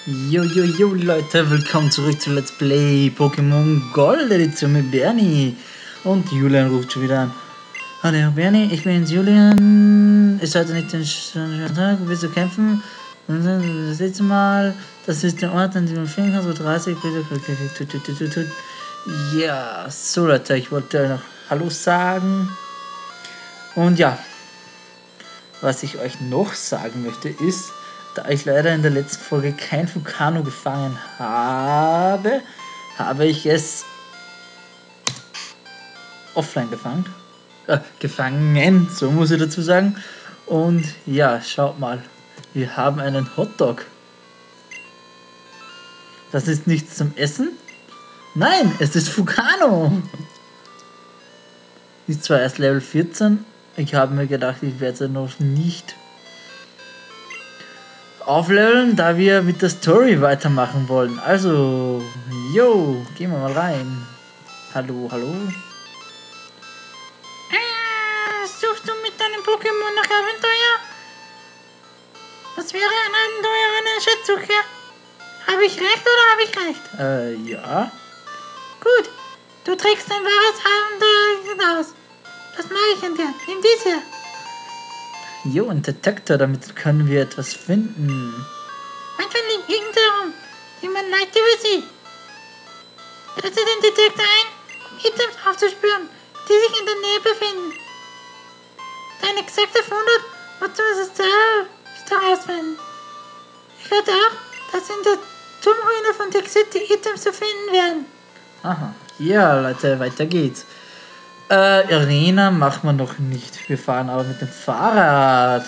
Jo Leute, willkommen zurück zu Let's Play Pokémon Gold Edition mit Bernie. Und Julian ruft schon wieder an. Hallo Bernie, ich bin's Julian. Ist heute nicht den schönen Tag, willst du kämpfen? Das letzte Mal, das ist der Ort, an dem du finden kannst, wo 30 bitte. Ja, so Leute, ich wollte noch Hallo sagen. Und ja, was ich euch noch sagen möchte ist, da ich leider in der letzten Folge kein Vulcano gefangen habe, habe ich es offline gefangen, so muss ich dazu sagen. Und ja, schaut mal, wir haben einen Hotdog. Das ist nichts zum Essen? Nein, es ist Vulcano. Ist zwar erst Level 14, ich habe mir gedacht, ich werde noch nicht aufleveln, da wir mit der Story weitermachen wollen. Also, gehen wir mal rein. Hallo. Suchst du mit deinem Pokémon nach Abenteuer? Was wäre ein Abenteuer ohne Schatzsuche? Habe ich recht oder habe ich recht? Ja. Gut, du trägst ein wahres Abenteuer aus. Was mache ich an dir? Nimm diese. Ein Detektor, damit können wir etwas finden. Manchmal liegt Gegend herum, die man leicht übersieht. Setze den Detektor ein, um Items aufzuspüren, die sich in der Nähe befinden. Dein exakter Fundort musst du es herausfinden. Ich werde auch, dass in der Turmruine von Tick City Items zu finden werden. Aha, ja Leute, weiter geht's. Arena machen wir noch nicht. Wir fahren aber mit dem Fahrrad.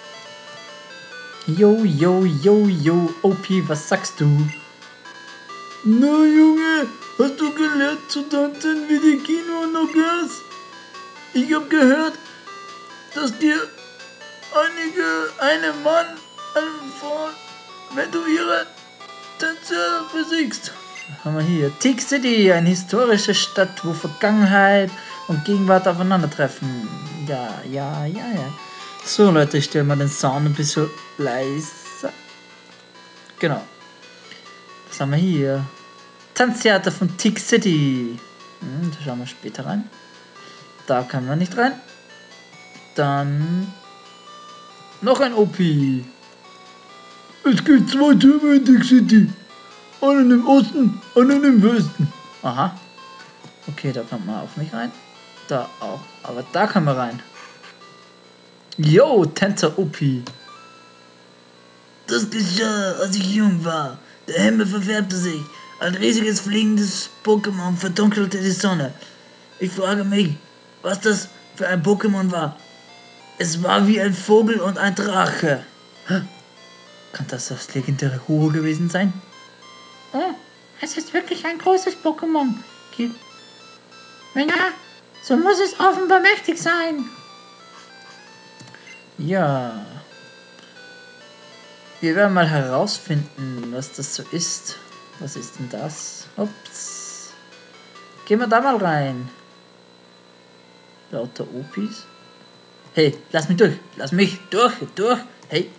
Jo, OP, was sagst du? Na Junge, hast du gelernt zu tanzen wie die Kino-Noggers? Ich hab gehört, dass dir eine Mann, eine Frau, wenn du ihre Tänze besiegst. Was haben wir hier? Tick City, eine historische Stadt, wo Vergangenheit und Gegenwart aufeinandertreffen. Ja. So Leute, ich stelle mal den Sound ein bisschen leiser. Genau. Was haben wir hier? Tanztheater von Tick City. Da schauen wir später rein. Da kann man nicht rein. Dann noch ein OP. Es gibt 2 Türme in Tick City. Einen im Osten, einen im Westen. Aha. Okay, da kommt man auch nicht rein. Da auch. Aber da kann man rein. Tänzer OP. Das geschah, als ich jung war. Der Himmel verfärbte sich. Ein riesiges fliegendes Pokémon verdunkelte die Sonne. Ich frage mich, was das für ein Pokémon war. Es war wie ein Vogel und ein Drache. Kann das legendäre Ho-Oh gewesen sein? Oh, es ist wirklich ein großes Pokémon. Wenn ja, so muss es offenbar mächtig sein. Ja. Wir werden mal herausfinden, was das so ist. Was ist denn das? Ups. Gehen wir da mal rein. Lauter Opis. Hey, lass mich durch. Lass mich durch. Hey.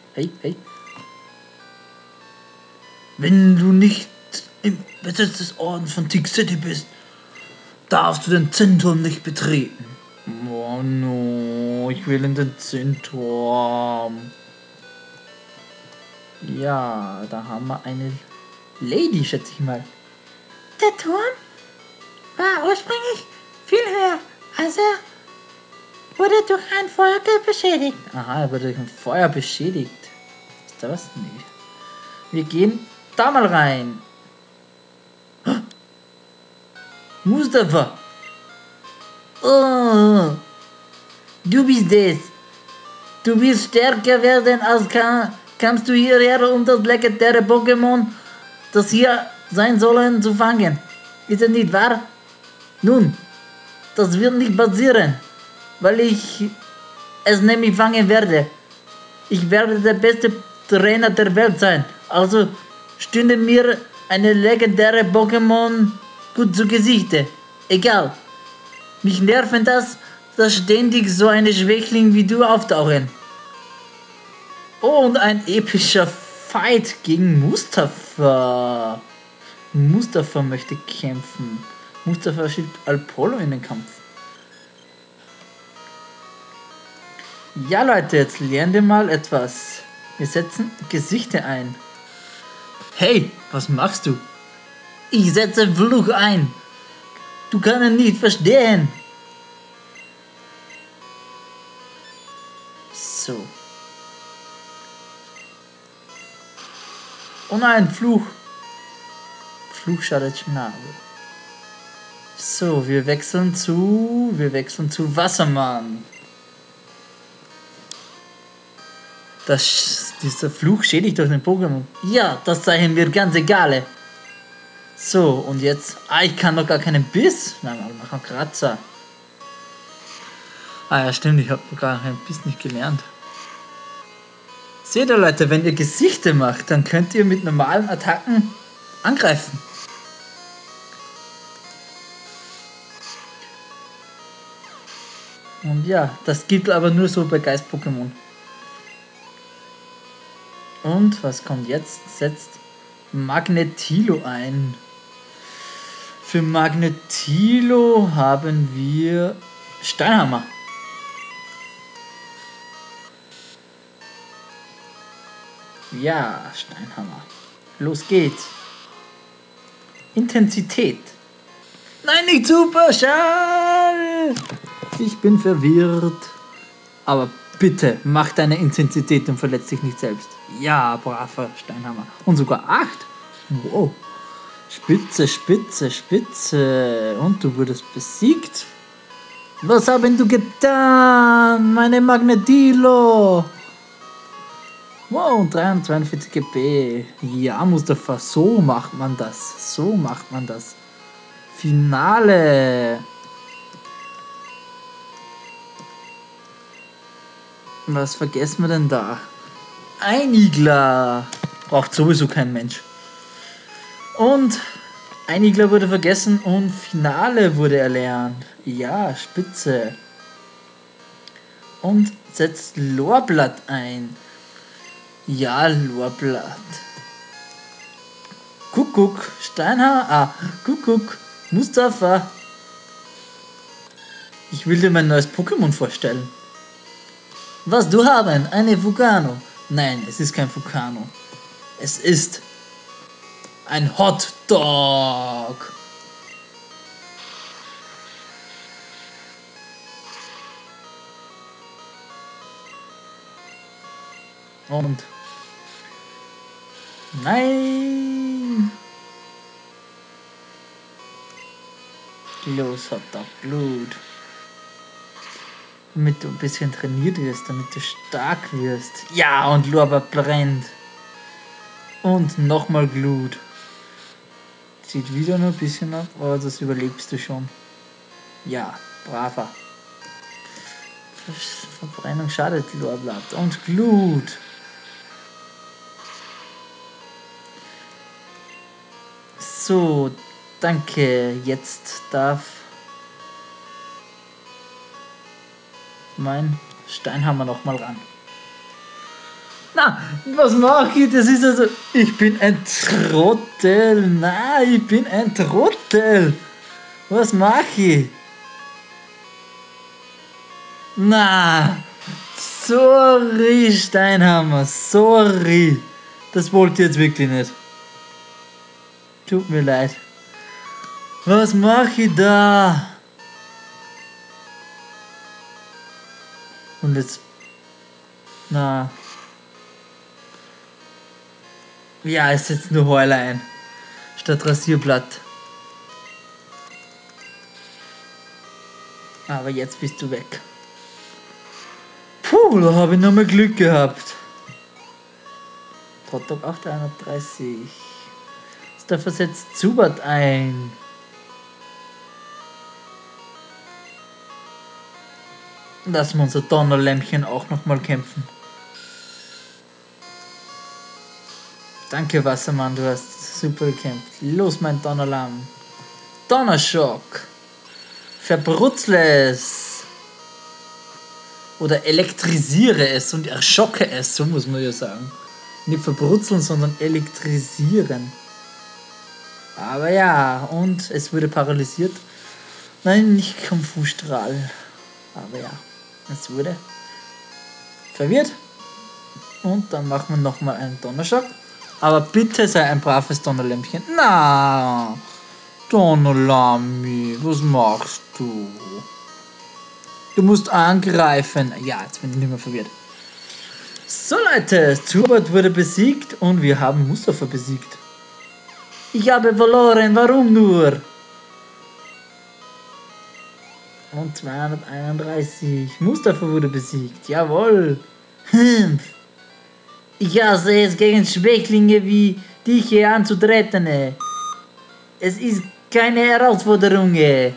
Wenn du nicht im Besitz des Ordens von Tick City bist, darfst du den Zinnturm nicht betreten. Oh no, ich will in den Zinnturm. Ja, da haben wir eine Lady, schätze ich mal. Der Turm war ursprünglich viel höher, als er wurde durch ein Feuer beschädigt. Aha, er wurde durch ein Feuer beschädigt. Ist da was? Nee. Wir gehen da mal rein. Mustafa. Oh, du bist es. Du willst stärker werden als kamst du hierher, um das legendäre Pokémon, das hier sein sollen, zu fangen. Ist es nicht wahr? Nun, das wird nicht passieren, weil ich es nämlich fangen werde. Ich werde der beste Trainer der Welt sein. Also stünde mir eine legendäre Pokémon gut zu Gesichte. Egal. Mich nerven dass ständig so eine Schwächling wie du auftauchen. Oh, und ein epischer Fight gegen Mustafa. Mustafa möchte kämpfen. Mustafa schickt Apollo in den Kampf. Ja, Leute, jetzt lernen wir mal etwas. Wir setzen Gesichter ein. Hey, was machst du? Ich setze Fluch ein. Du kannst ihn nicht verstehen. So. Oh nein, Fluch. Fluch schadet Schnabel. So, wir wechseln zu Wassermann. Dieser Fluch schädigt durch den Pokémon. Ja, das zeigen wir ganz egal. So, und jetzt... ich kann doch gar keinen Biss. Nein, wir machen Kratzer. Ja, stimmt, ich habe gar keinen Biss nicht gelernt. Seht ihr, Leute, wenn ihr Gesichter macht, dann könnt ihr mit normalen Attacken angreifen. Und ja, das gibt aber nur so bei Geist-Pokémon. Und was kommt jetzt? Setzt Magnetilo ein. Für Magnetilo haben wir Steinhammer. Ja, Steinhammer. Los geht's. Intensität. Nein, nicht Superschall! Ich bin verwirrt. Aber bitte, mach deine Intensität und verletz dich nicht selbst. Ja, braver Steinhammer. Und sogar 8. Wow. Spitze, Spitze, Spitze. Und du wurdest besiegt. Was haben du getan? Meine Magnetilo. Wow, 43 GB. Ja, Mustafa, so macht man das. So macht man das. Finale. Was vergessen wir denn da? Ein Igler. Braucht sowieso kein Mensch. Und ein Igler wurde vergessen und Finale wurde erlernt. Ja, spitze. Und setzt Lorblatt ein. Ja, Lorblatt. Kuckuck, Steinhammer, Kuckuck, Mustafa. Ich will dir mein neues Pokémon vorstellen. Was du haben? Eine Vulcano. Nein, es ist kein Vulcano. Es ist ein Hot Dog. Und nein. Los, Hot Dog Blut. Damit du ein bisschen trainiert wirst, damit du stark wirst. Ja, und Lorber brennt. Und nochmal Glut. Sieht wieder nur ein bisschen ab, aber das überlebst du schon. Ja, braver. Verbrennung schadet Lorblatt. Und Glut. So, danke. Jetzt darf mein Steinhammer noch mal ran. Na, was mache ich? Das ist also... Ich bin ein Trottel. Na, ich bin ein Trottel. Was mache ich? Na, sorry, Steinhammer. Sorry. Das wollte ich jetzt wirklich nicht. Tut mir leid. Was mache ich da? Und jetzt... Na... Ja, es setzt nur Heuler ein. Statt Rasierblatt. Aber jetzt bist du weg. Puh, da habe ich nochmal Glück gehabt. Hotdog 831. Da versetzt Zubat ein. Lassen wir unser Donnerlämmchen auch nochmal kämpfen. Danke, Wassermann, du hast super gekämpft. Los, mein Donnerlamm. Donnerschock. Verbrutzle es. Oder elektrisiere es und erschocke es, so muss man ja sagen. Nicht verbrutzeln, sondern elektrisieren. Aber ja, und es wurde paralysiert. Nein, nicht vom Fußstrahl. Aber ja, es wurde verwirrt. Und dann machen wir nochmal einen Donnerschock. Aber bitte sei ein braves Donnerlämpchen. Na, Donnerlammi, was machst du? Du musst angreifen. Ja, jetzt bin ich nicht mehr verwirrt. So Leute, Zubat wurde besiegt und wir haben Mustafa besiegt. Ich habe verloren, warum nur? Und 231. Mustafa wurde besiegt, jawohl. Ich hasse es, gegen Schwächlinge wie dich hier anzutreten. Es ist keine Herausforderung.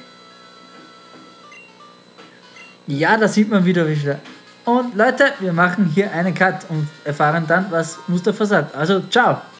Ja, da sieht man wieder, wie schwer. Und Leute, wir machen hier einen Cut und erfahren dann, was Mustafa sagt. Also, ciao.